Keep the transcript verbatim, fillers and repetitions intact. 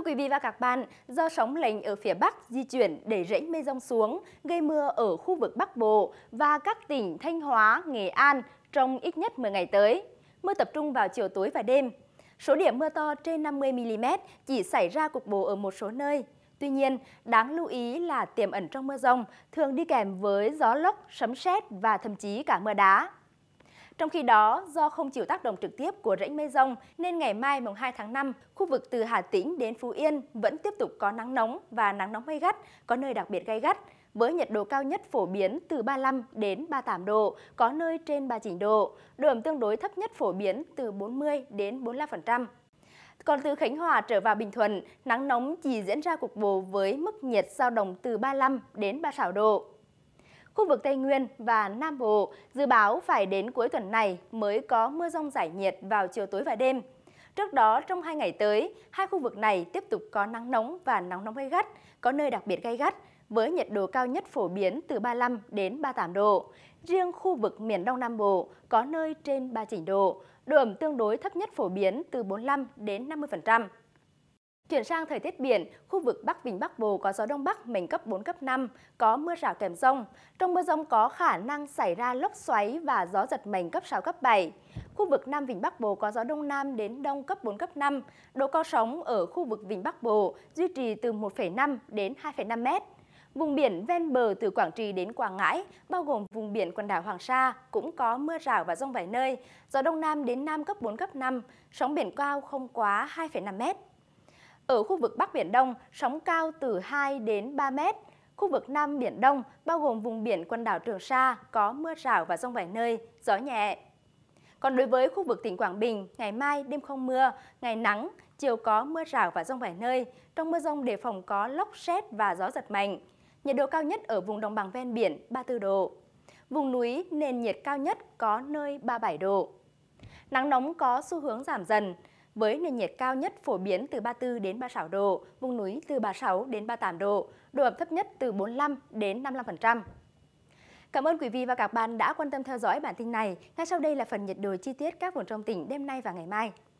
quý vị và các bạn, do sóng lạnh ở phía Bắc di chuyển đẩy rãnh mây rông xuống, gây mưa ở khu vực Bắc Bộ và các tỉnh Thanh Hóa, Nghệ An trong ít nhất mười ngày tới. Mưa tập trung vào chiều tối và đêm. Số điểm mưa to trên năm mươi mi li mét chỉ xảy ra cục bộ ở một số nơi. Tuy nhiên, đáng lưu ý là tiềm ẩn trong mưa rông thường đi kèm với gió lốc, sấm sét và thậm chí cả mưa đá. Trong khi đó, do không chịu tác động trực tiếp của rãnh mây rông nên ngày mai mùng hai tháng năm, khu vực từ Hà Tĩnh đến Phú Yên vẫn tiếp tục có nắng nóng và nắng nóng gay gắt, có nơi đặc biệt gay gắt, với nhiệt độ cao nhất phổ biến từ ba mươi lăm đến ba mươi tám độ, có nơi trên ba mươi chín độ, độ ẩm tương đối thấp nhất phổ biến từ bốn mươi đến bốn mươi lăm phần trăm. Còn từ Khánh Hòa trở vào Bình Thuận, nắng nóng chỉ diễn ra cục bộ với mức nhiệt dao động từ ba mươi lăm đến ba mươi sáu độ. Khu vực Tây Nguyên và Nam Bộ dự báo phải đến cuối tuần này mới có mưa rông rải nhiệt vào chiều tối và đêm. Trước đó, trong hai ngày tới, hai khu vực này tiếp tục có nắng nóng và nắng nóng gay gắt, có nơi đặc biệt gay gắt, với nhiệt độ cao nhất phổ biến từ ba mươi lăm đến ba mươi tám độ. Riêng khu vực miền Đông Nam Bộ có nơi trên ba mươi chín độ, độ ẩm tương đối thấp nhất phổ biến từ bốn mươi lăm đến năm mươi phần trăm. Chuyển sang thời tiết biển, khu vực Bắc Vịnh Bắc Bộ có gió Đông Bắc mạnh cấp bốn, cấp năm, có mưa rào kèm dông. Trong mưa dông có khả năng xảy ra lốc xoáy và gió giật mạnh cấp sáu, cấp bảy. Khu vực Nam Vịnh Bắc Bộ có gió Đông Nam đến Đông cấp bốn, cấp năm. Độ cao sóng ở khu vực Vịnh Bắc Bộ duy trì từ một phẩy năm đến hai phẩy năm mét. Vùng biển ven bờ từ Quảng Trị đến Quảng Ngãi, bao gồm vùng biển quần đảo Hoàng Sa, cũng có mưa rào và dông vài nơi. Gió Đông Nam đến Nam cấp bốn, cấp năm, sóng biển cao không quá hai phẩy năm mét. Ở khu vực Bắc Biển Đông, sóng cao từ hai đến ba mét. Khu vực Nam Biển Đông, bao gồm vùng biển quần đảo Trường Sa, có mưa rào và dông vài nơi, gió nhẹ. Còn đối với khu vực tỉnh Quảng Bình, ngày mai đêm không mưa, ngày nắng, chiều có mưa rào và dông vài nơi. Trong mưa dông đề phòng có lốc sét và gió giật mạnh. Nhiệt độ cao nhất ở vùng đồng bằng ven biển ba mươi tư độ. Vùng núi nền nhiệt cao nhất có nơi ba mươi bảy độ. Nắng nóng có xu hướng giảm dần, với nền nhiệt cao nhất phổ biến từ ba mươi tư đến ba mươi sáu độ, vùng núi từ ba mươi sáu đến ba mươi tám độ, độ ẩm thấp nhất từ bốn mươi lăm đến năm mươi lăm phần trăm. Cảm ơn quý vị và các bạn đã quan tâm theo dõi bản tin này. Ngay sau đây là phần nhiệt độ chi tiết các vùng trong tỉnh đêm nay và ngày mai.